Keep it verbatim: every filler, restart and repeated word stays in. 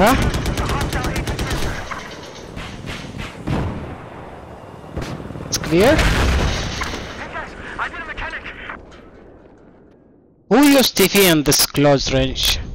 Huh? It's clear? Who used T V in this close range?